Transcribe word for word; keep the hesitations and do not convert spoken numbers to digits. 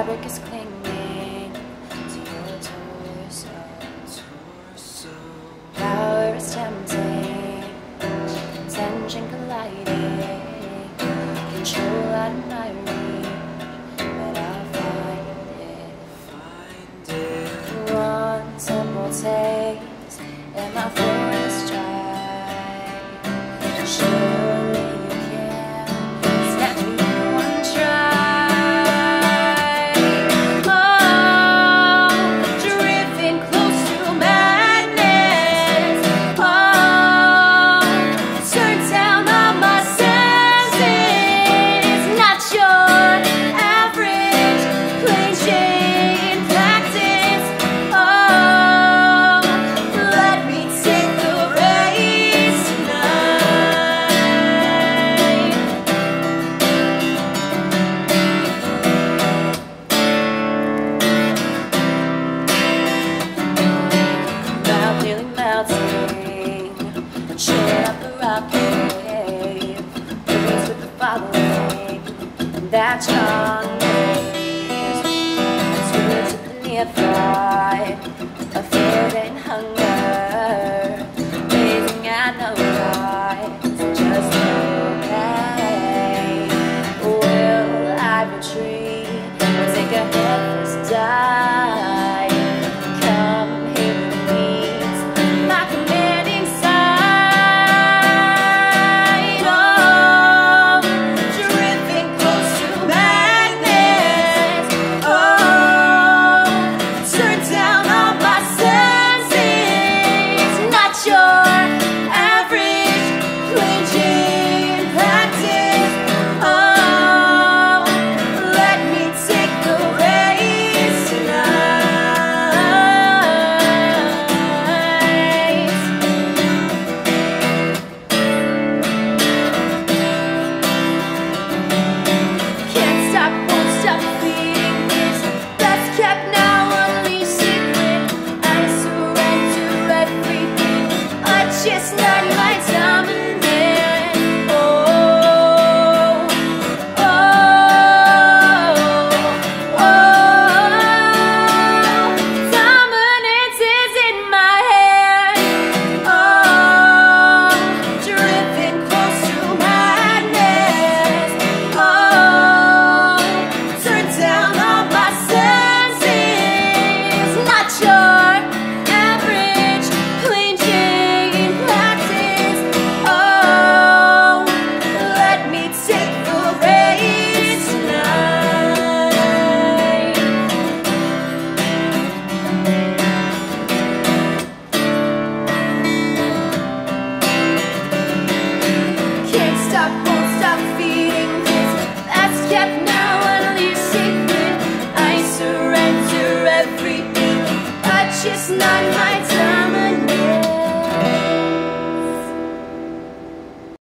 fabric is clinging to your torso. Power is tempting, tension colliding, control out of my reach, but I'll find it. One simple taste, and my throat is dry. Surely you can snatch me one try. Oh, driven close to madness. Oh, turn down all my senses. Not your average plain Jane practice. Oh, let me take the reins tonight. Mouth nearly melting, cheer up the rock wave, breeze with the following, and that young gaze, sweet to the near thought of fear and hunger, blazing at no price, just okay. Will I retreat or take a headless dive? Come here with me, my commanding sight. Oh, driven close to madness. Oh, turn down all my senses. Not your average plain Jane practice. Oh, let me take the reins tonight. Can't stop, won't stop feeding this best kept now unleashed secret. I surrender everything, I just not my dominant. Oh, oh, oh, dominance is in my hand. Oh, driven close to madness. Oh, turn down all my senses. Not your average plain Jane practice. Oh, let me take the reins tonight. Can't stop, won't stop feeding this that's kept now unleashed secret. I surrender everything, I just not my time.